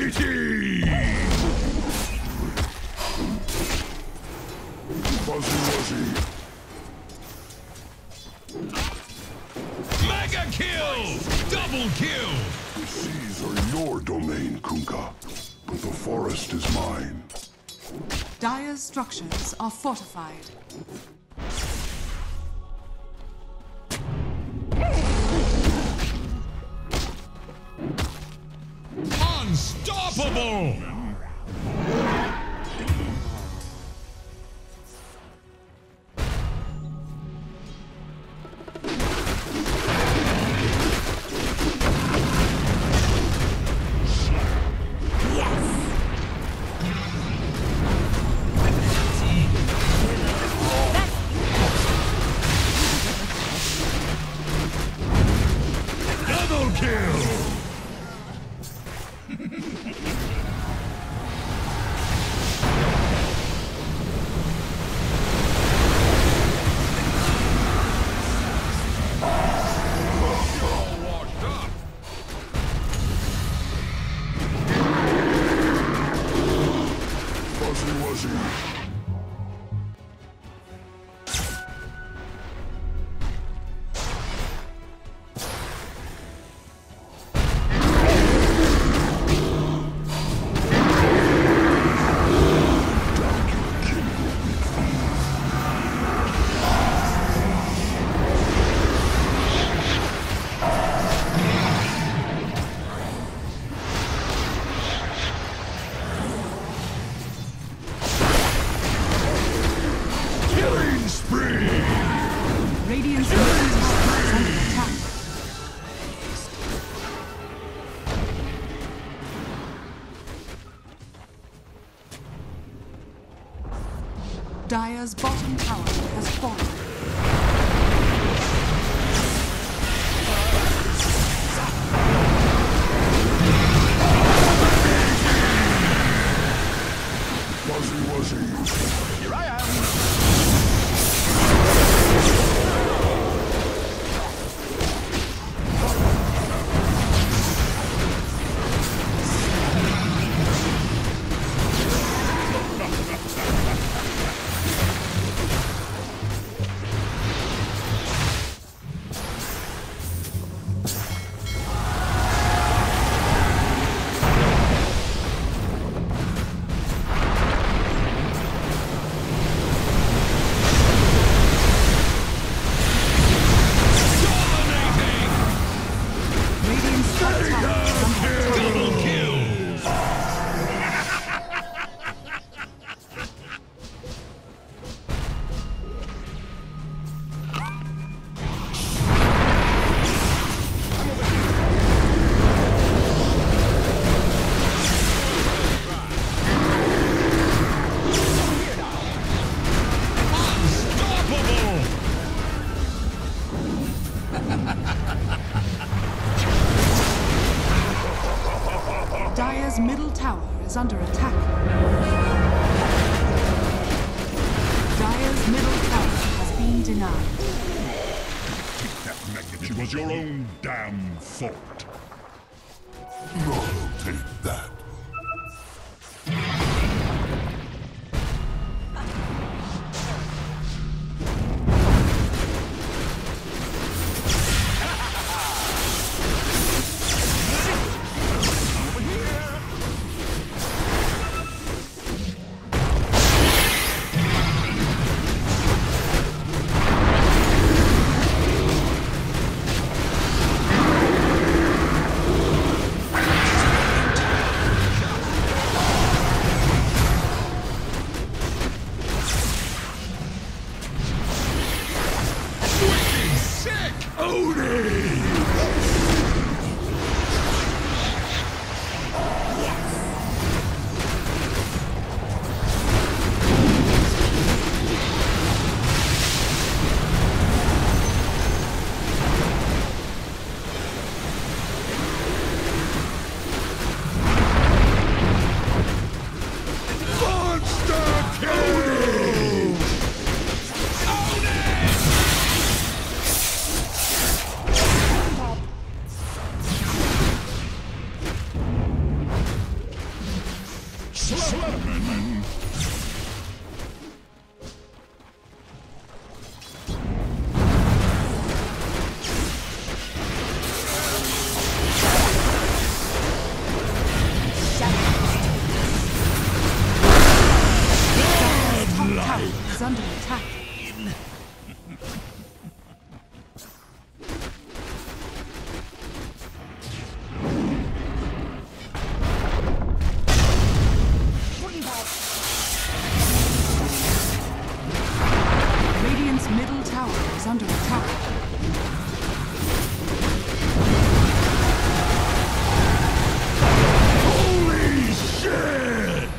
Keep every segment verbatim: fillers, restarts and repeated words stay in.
Mighty! Fuzzy Wuzzy. Mega kill! Double kill! The seas are your domain, Kunkka, but the forest is mine. Dire's structures are fortified. Unstoppable! Radiant's middle tower is under attack. Dire's bottom tower has fallen. Fuzzy Wuzzy. Here I am! Dire's middle tower is under attack. Dire's middle tower has been denied. That message was your own damn fault. I'll take that. under attack. Holy shit!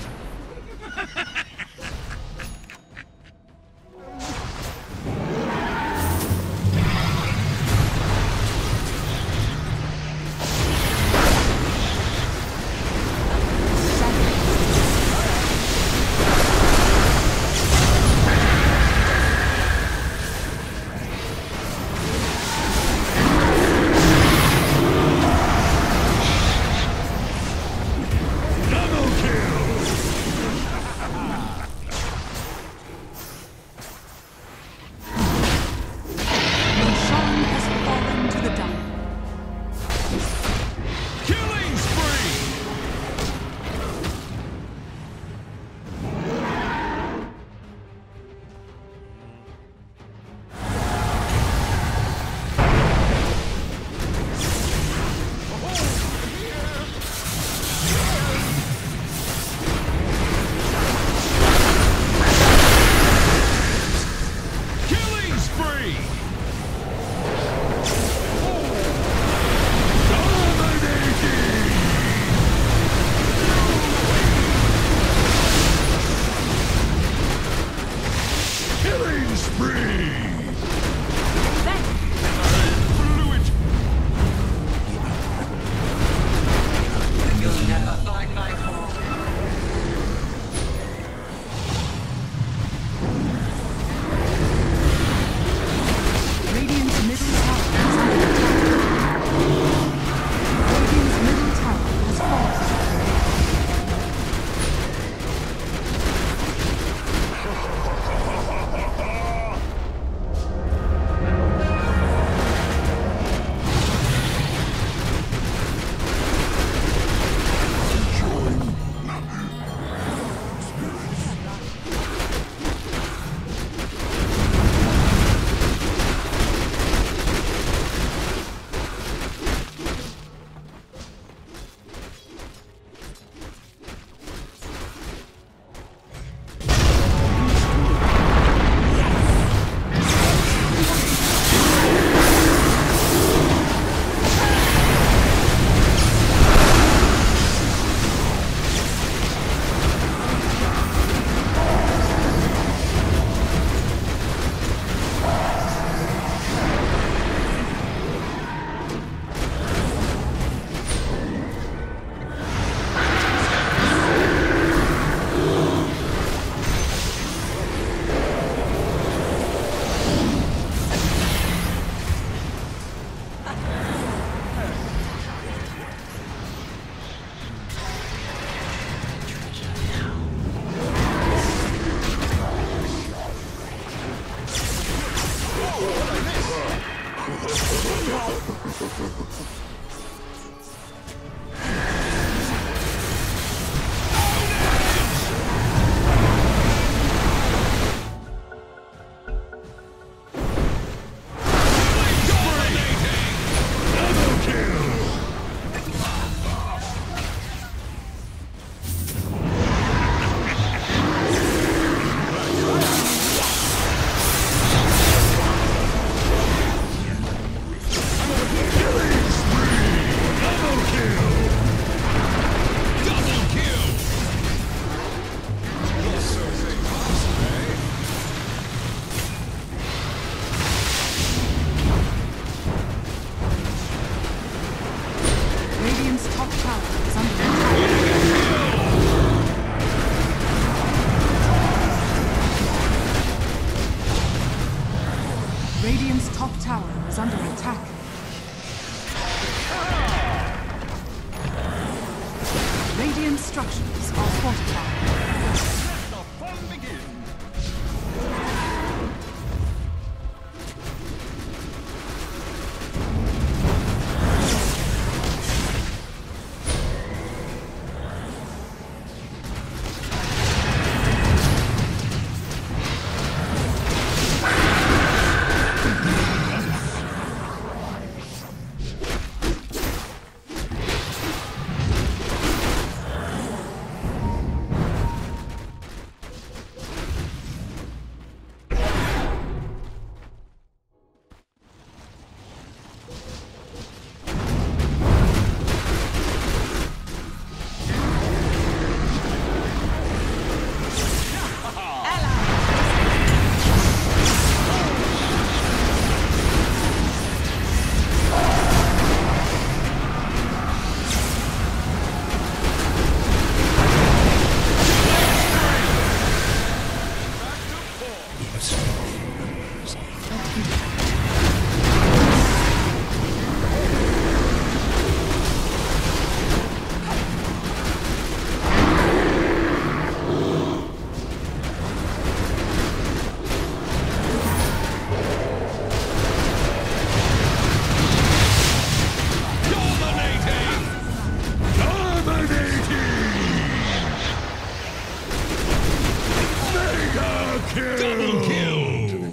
Radiant's top tower is under attack. Radiant structures are fortified. Let the fun begin! Double kill!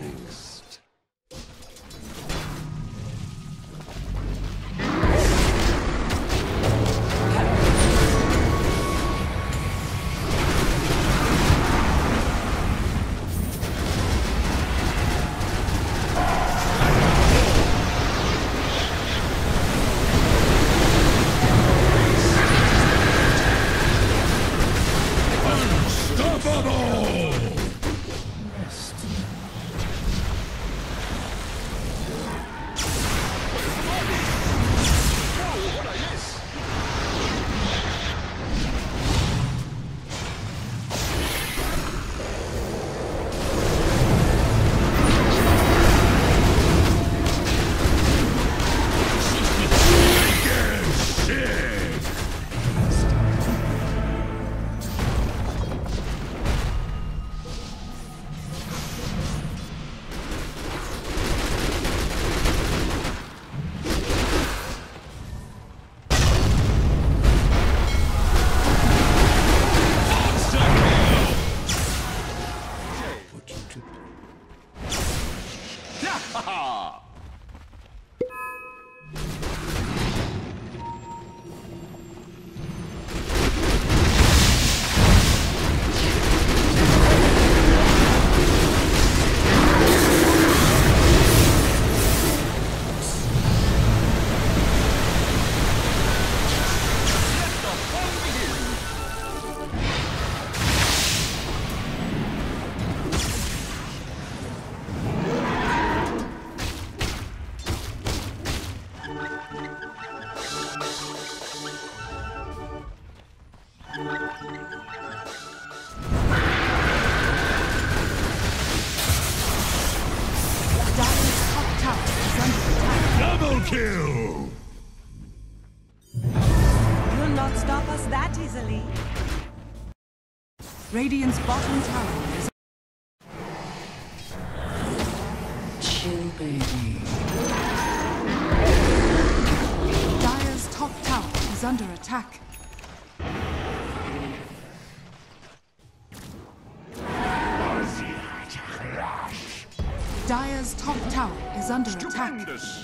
Double kill! You'll not stop us that easily. Radiant's bottom tower is... Chill, baby. Dire's top tower is under attack. Dire's top tower is under attack.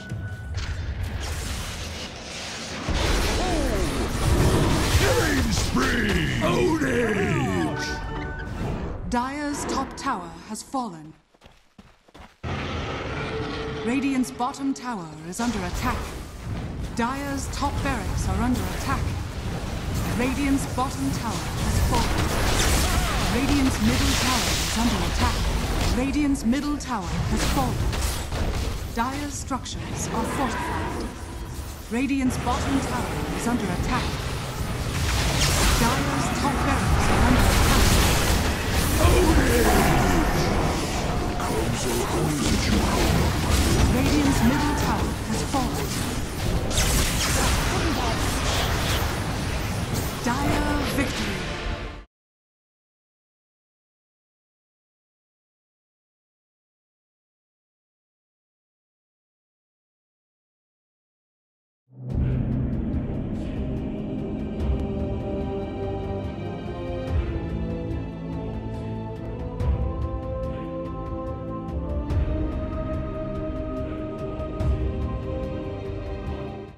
Killing spree! Ownage! Dire's top tower has fallen. Radiant's bottom tower is under attack. Dire's top barracks are under attack. Radiant's bottom tower has fallen. Radiant's middle tower is under attack. Radiant's middle tower has fallen. Dire's structures are fortified. Radiant's bottom tower is under attack. Dire's top barracks are under attack. Ownage!